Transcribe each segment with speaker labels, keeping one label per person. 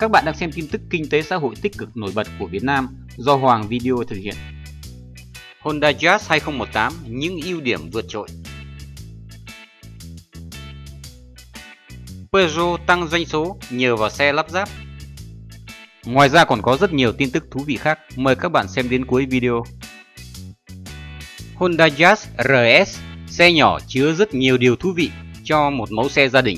Speaker 1: Các bạn đang xem tin tức kinh tế xã hội tích cực nổi bật của Việt Nam do Hoàng Video thực hiện. Honda Jazz 2018 những ưu điểm vượt trội. Peugeot tăng doanh số nhờ vào xe lắp ráp. Ngoài ra còn có rất nhiều tin tức thú vị khác, mời các bạn xem đến cuối video. Honda Jazz RS, xe nhỏ chứa rất nhiều điều thú vị cho một mẫu xe gia đình.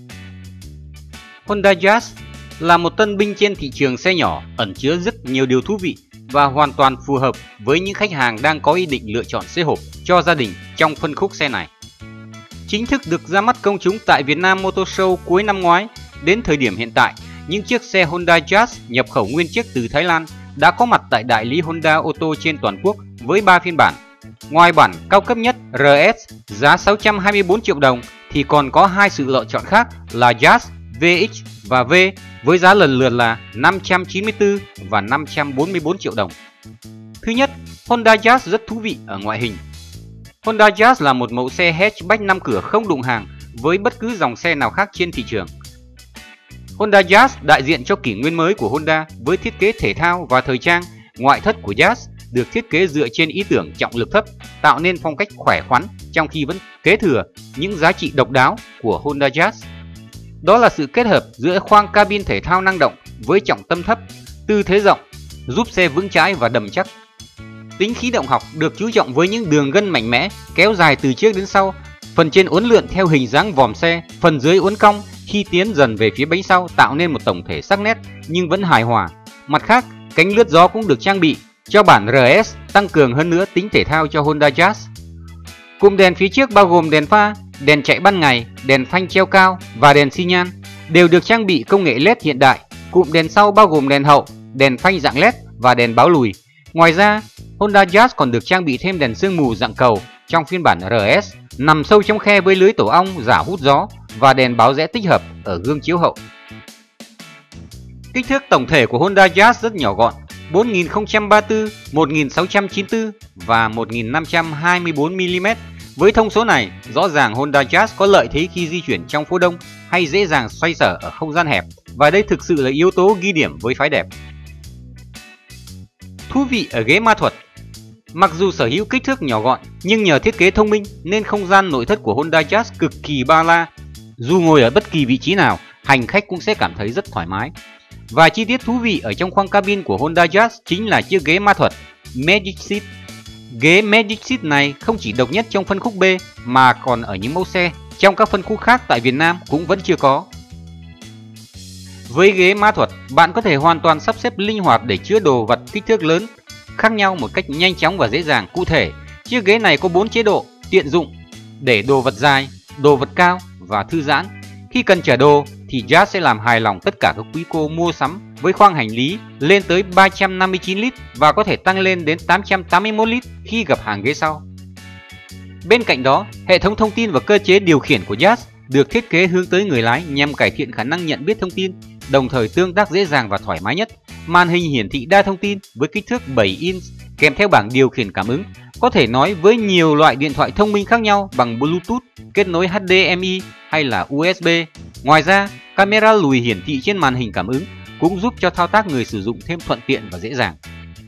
Speaker 1: Honda Jazz là một tân binh trên thị trường xe nhỏ, ẩn chứa rất nhiều điều thú vị và hoàn toàn phù hợp với những khách hàng đang có ý định lựa chọn xe hộp cho gia đình trong phân khúc xe này. Chính thức được ra mắt công chúng tại Việt Nam Motor Show cuối năm ngoái, đến thời điểm hiện tại, những chiếc xe Honda Jazz nhập khẩu nguyên chiếc từ Thái Lan đã có mặt tại đại lý Honda ô tô trên toàn quốc với 3 phiên bản. Ngoài bản cao cấp nhất RS giá 624 triệu đồng thì còn có hai sự lựa chọn khác là Jazz VX và V với giá lần lượt là 594 và 544 triệu đồng. Thứ nhất, Honda Jazz rất thú vị ở ngoại hình. Honda Jazz là một mẫu xe hatchback 5 cửa không đụng hàng với bất cứ dòng xe nào khác trên thị trường. Honda Jazz đại diện cho kỷ nguyên mới của Honda với thiết kế thể thao và thời trang. Ngoại thất của Jazz được thiết kế dựa trên ý tưởng trọng lực thấp, tạo nên phong cách khỏe khoắn trong khi vẫn kế thừa những giá trị độc đáo của Honda Jazz. Đó là sự kết hợp giữa khoang cabin thể thao năng động với trọng tâm thấp, tư thế rộng, giúp xe vững chãi và đầm chắc. Tính khí động học được chú trọng với những đường gân mạnh mẽ kéo dài từ trước đến sau, phần trên uốn lượn theo hình dáng vòm xe, phần dưới uốn cong khi tiến dần về phía bánh sau tạo nên một tổng thể sắc nét nhưng vẫn hài hòa. Mặt khác, cánh lướt gió cũng được trang bị cho bản RS tăng cường hơn nữa tính thể thao cho Honda Jazz. Cụm đèn phía trước bao gồm đèn pha, đèn chạy ban ngày, đèn phanh treo cao và đèn xi nhan đều được trang bị công nghệ LED hiện đại. Cụm đèn sau bao gồm đèn hậu, đèn phanh dạng LED và đèn báo lùi. Ngoài ra, Honda Jazz còn được trang bị thêm đèn sương mù dạng cầu trong phiên bản RS nằm sâu trong khe với lưới tổ ong giả hút gió và đèn báo rẽ tích hợp ở gương chiếu hậu. Kích thước tổng thể của Honda Jazz rất nhỏ gọn, 4034, 1694 và 1524 mm. Với thông số này, rõ ràng Honda Jazz có lợi thế khi di chuyển trong phố đông hay dễ dàng xoay sở ở không gian hẹp, và đây thực sự là yếu tố ghi điểm với phái đẹp. Thú vị ở ghế ma thuật. Mặc dù sở hữu kích thước nhỏ gọn nhưng nhờ thiết kế thông minh nên không gian nội thất của Honda Jazz cực kỳ bao la. Dù ngồi ở bất kỳ vị trí nào, hành khách cũng sẽ cảm thấy rất thoải mái. Và chi tiết thú vị ở trong khoang cabin của Honda Jazz chính là chiếc ghế ma thuật Magic Seat. Ghế Magic Seat này không chỉ độc nhất trong phân khúc B mà còn ở những mẫu xe trong các phân khúc khác tại Việt Nam cũng vẫn chưa có. Với ghế ma thuật, bạn có thể hoàn toàn sắp xếp linh hoạt để chứa đồ vật kích thước lớn khác nhau một cách nhanh chóng và dễ dàng. Cụ thể, chiếc ghế này có 4 chế độ tiện dụng để đồ vật dài, đồ vật cao và thư giãn. Khi cần chở đồ thì Jazz sẽ làm hài lòng tất cả các quý cô mua sắm với khoang hành lý lên tới 359 lít và có thể tăng lên đến 881 lít khi gặp hàng ghế sau. Bên cạnh đó, hệ thống thông tin và cơ chế điều khiển của Jazz được thiết kế hướng tới người lái nhằm cải thiện khả năng nhận biết thông tin, đồng thời tương tác dễ dàng và thoải mái nhất. Màn hình hiển thị đa thông tin với kích thước 7 inch kèm theo bảng điều khiển cảm ứng, có thể nói với nhiều loại điện thoại thông minh khác nhau bằng Bluetooth, kết nối HDMI hay là USB. Ngoài ra, camera lùi hiển thị trên màn hình cảm ứng cũng giúp cho thao tác người sử dụng thêm thuận tiện và dễ dàng.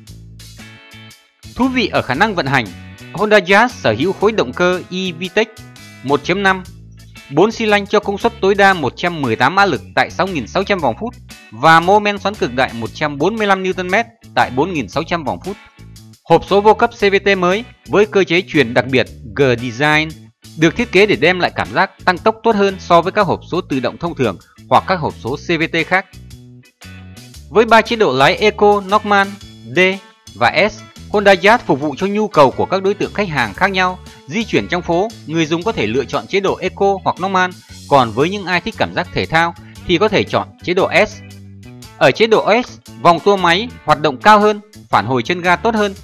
Speaker 1: Thú vị ở khả năng vận hành, Honda Jazz sở hữu khối động cơ eVTEC 1.5, 4 xi lanh cho công suất tối đa 118 mã lực tại 6.600 vòng phút và mô men xoắn cực đại 145 Nm tại 4.600 vòng phút. Hộp số vô cấp CVT mới với cơ chế truyền đặc biệt G-Design được thiết kế để đem lại cảm giác tăng tốc tốt hơn so với các hộp số tự động thông thường hoặc các hộp số CVT khác. Với 3 chế độ lái Eco, Normal, D và S, Honda Jazz phục vụ cho nhu cầu của các đối tượng khách hàng khác nhau. Di chuyển trong phố, người dùng có thể lựa chọn chế độ Eco hoặc Normal, còn với những ai thích cảm giác thể thao thì có thể chọn chế độ S. Ở chế độ S, vòng tua máy hoạt động cao hơn, phản hồi chân ga tốt hơn.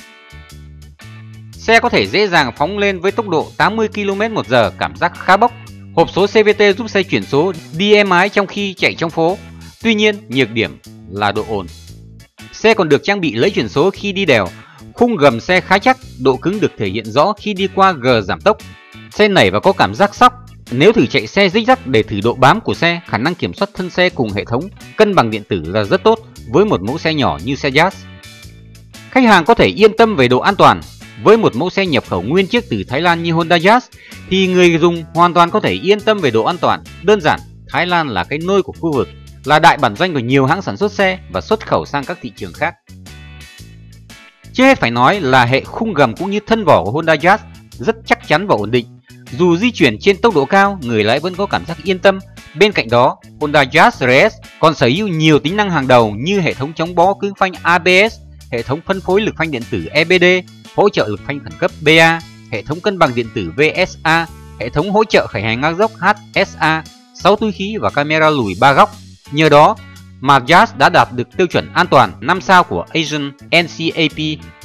Speaker 1: Xe có thể dễ dàng phóng lên với tốc độ 80 km/h, cảm giác khá bốc. Hộp số CVT giúp xe chuyển số đi êm ái trong khi chạy trong phố. Tuy nhiên, nhược điểm là độ ồn. Xe còn được trang bị lẫy chuyển số khi đi đèo. Khung gầm xe khá chắc, độ cứng được thể hiện rõ khi đi qua gờ giảm tốc. Xe nảy và có cảm giác sóc Nếu thử chạy xe dích dắc để thử độ bám của xe, khả năng kiểm soát thân xe cùng hệ thống cân bằng điện tử là rất tốt với một mẫu xe nhỏ như xe Jazz. Khách hàng có thể yên tâm về độ an toàn. Với một mẫu xe nhập khẩu nguyên chiếc từ Thái Lan như Honda Jazz thì người dùng hoàn toàn có thể yên tâm về độ an toàn. Đơn giản, Thái Lan là cái nôi của khu vực, là đại bản doanh của nhiều hãng sản xuất xe và xuất khẩu sang các thị trường khác. Trước hết phải nói là hệ khung gầm cũng như thân vỏ của Honda Jazz rất chắc chắn và ổn định. Dù di chuyển trên tốc độ cao, người lái vẫn có cảm giác yên tâm. Bên cạnh đó, Honda Jazz RS còn sở hữu nhiều tính năng hàng đầu như hệ thống chống bó cứng phanh ABS, hệ thống phân phối lực phanh điện tử EBD, hỗ trợ lực phanh khẩn cấp BA, hệ thống cân bằng điện tử VSA, hệ thống hỗ trợ khởi hành ngang dốc HSA, 6 túi khí và camera lùi 3 góc. Nhờ đó mà Jazz đã đạt được tiêu chuẩn an toàn 5 sao của Asian NCAP.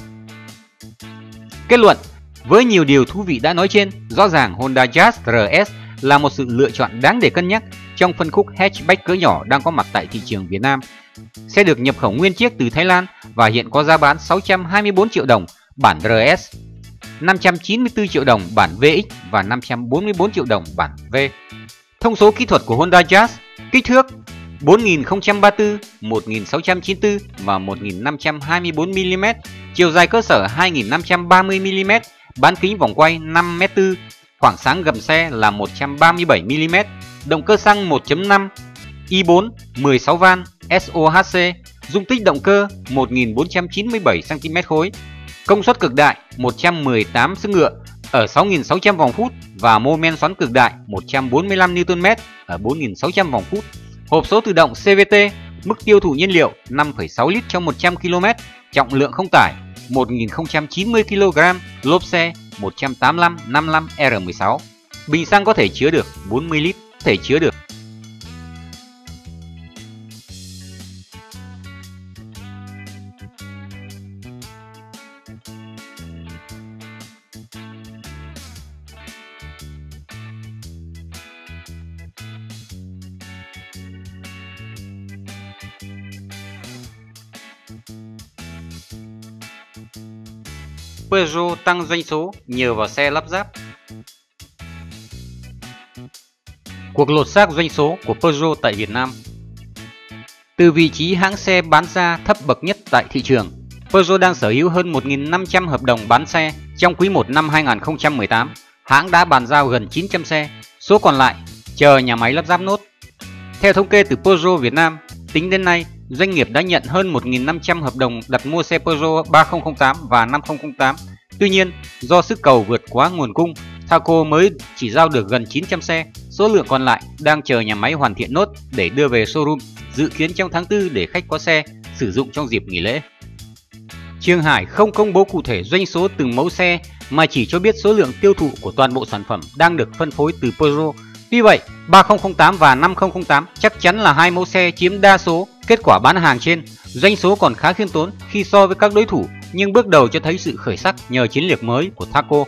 Speaker 1: Kết luận, với nhiều điều thú vị đã nói trên, rõ ràng Honda Jazz RS là một sự lựa chọn đáng để cân nhắc trong phân khúc hatchback cỡ nhỏ đang có mặt tại thị trường Việt Nam. Xe được nhập khẩu nguyên chiếc từ Thái Lan và hiện có giá bán 624 triệu đồng bản RS, 594 triệu đồng bản VX và 544 triệu đồng bản V. Thông số kỹ thuật của Honda Jazz: kích thước 4034, 1694 và 1524 mm, chiều dài cơ sở 2530 mm, bán kính vòng quay 5m4, khoảng sáng gầm xe là 137 mm, động cơ xăng 1.5 i4 16 van SOHC, dung tích động cơ 1497 cm3, công suất cực đại 118 sức ngựa ở 6.600 vòng phút và mô men xoắn cực đại 145 Nm ở 4.600 vòng phút. Hộp số tự động CVT, mức tiêu thụ nhiên liệu 5,6 lít cho 100 km, trọng lượng không tải 1090 kg, lốp xe 185/55 R16. Bình xăng có thể chứa được 40 lít, Peugeot tăng doanh số nhờ vào xe lắp ráp. Cuộc lột xác doanh số của Peugeot tại Việt Nam. Từ vị trí hãng xe bán ra thấp bậc nhất tại thị trường, Peugeot đang sở hữu hơn 1.500 hợp đồng bán xe. Trong quý 1 năm 2018, hãng đã bàn giao gần 900 xe, số còn lại chờ nhà máy lắp ráp nốt. Theo thống kê từ Peugeot Việt Nam, tính đến nay, doanh nghiệp đã nhận hơn 1.500 hợp đồng đặt mua xe Peugeot 3008 và 5008. Tuy nhiên, do sức cầu vượt quá nguồn cung, Thaco mới chỉ giao được gần 900 xe, số lượng còn lại đang chờ nhà máy hoàn thiện nốt để đưa về showroom, dự kiến trong tháng 4 để khách có xe sử dụng trong dịp nghỉ lễ. Trường Hải không công bố cụ thể doanh số từng mẫu xe mà chỉ cho biết số lượng tiêu thụ của toàn bộ sản phẩm đang được phân phối từ Peugeot. Tuy vậy, 3008 và 5008 chắc chắn là hai mẫu xe chiếm đa số kết quả bán hàng trên. Doanh số còn khá khiêm tốn khi so với các đối thủ, nhưng bước đầu cho thấy sự khởi sắc nhờ chiến lược mới của Thaco.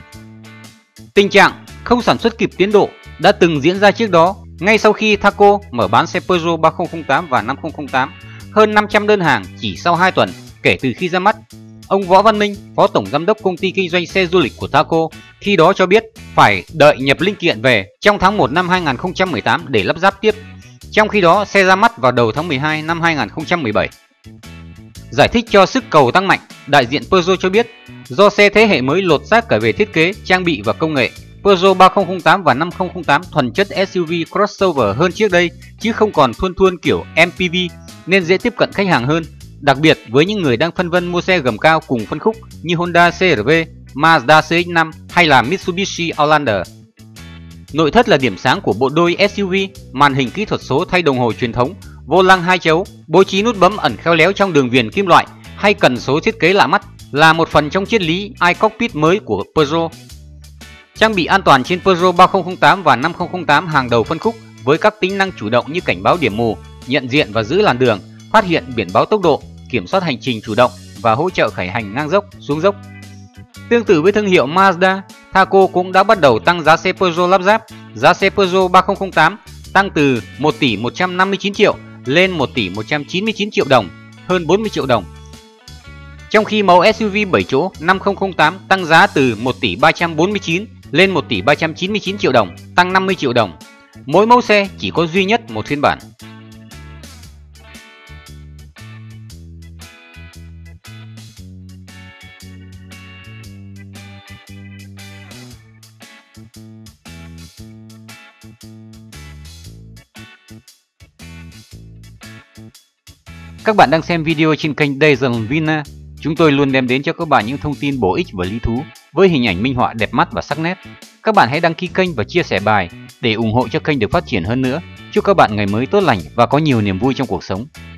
Speaker 1: Tình trạng không sản xuất kịp tiến độ đã từng diễn ra trước đó. Ngay sau khi Thaco mở bán xe Peugeot 3008 và 5008, hơn 500 đơn hàng chỉ sau 2 tuần kể từ khi ra mắt. Ông Võ Văn Minh, Phó Tổng Giám đốc Công ty Kinh doanh Xe Du lịch của Thaco, khi đó cho biết phải đợi nhập linh kiện về trong tháng 1 năm 2018 để lắp ráp tiếp. Trong khi đó, xe ra mắt vào đầu tháng 12 năm 2017. Giải thích cho sức cầu tăng mạnh, đại diện Peugeot cho biết do xe thế hệ mới lột xác cả về thiết kế, trang bị và công nghệ, Peugeot 3008 và 5008 thuần chất SUV crossover hơn trước đây, chứ không còn thuôn kiểu MPV nên dễ tiếp cận khách hàng hơn. Đặc biệt với những người đang phân vân mua xe gầm cao cùng phân khúc như Honda CR-V, Mazda CX-5 hay là Mitsubishi Outlander. Nội thất là điểm sáng của bộ đôi SUV, màn hình kỹ thuật số thay đồng hồ truyền thống, vô lăng 2 chấu, bố trí nút bấm ẩn khéo léo trong đường viền kim loại hay cần số thiết kế lạ mắt là một phần trong triết lý iCockpit mới của Peugeot. Trang bị an toàn trên Peugeot 3008 và 5008 hàng đầu phân khúc với các tính năng chủ động như cảnh báo điểm mù, nhận diện và giữ làn đường, phát hiện biển báo tốc độ, kiểm soát hành trình chủ động và hỗ trợ khởi hành ngang dốc, xuống dốc. Tương tự với thương hiệu Mazda, Thaco cũng đã bắt đầu tăng giá xe Peugeot lắp ráp. Giá xe Peugeot 3008 tăng từ 1 tỷ 159 triệu lên 1 tỷ 199 triệu đồng, hơn 40 triệu đồng. Trong khi mẫu SUV 7 chỗ 5008 tăng giá từ 1 tỷ 349 lên 1 tỷ 399 triệu đồng, tăng 50 triệu đồng. Mỗi mẫu xe chỉ có duy nhất một phiên bản. Các bạn đang xem video trên kênh Diesel Vina. Chúng tôi luôn đem đến cho các bạn những thông tin bổ ích và lý thú với hình ảnh minh họa đẹp mắt và sắc nét. Các bạn hãy đăng ký kênh và chia sẻ bài để ủng hộ cho kênh được phát triển hơn nữa. Chúc các bạn ngày mới tốt lành và có nhiều niềm vui trong cuộc sống.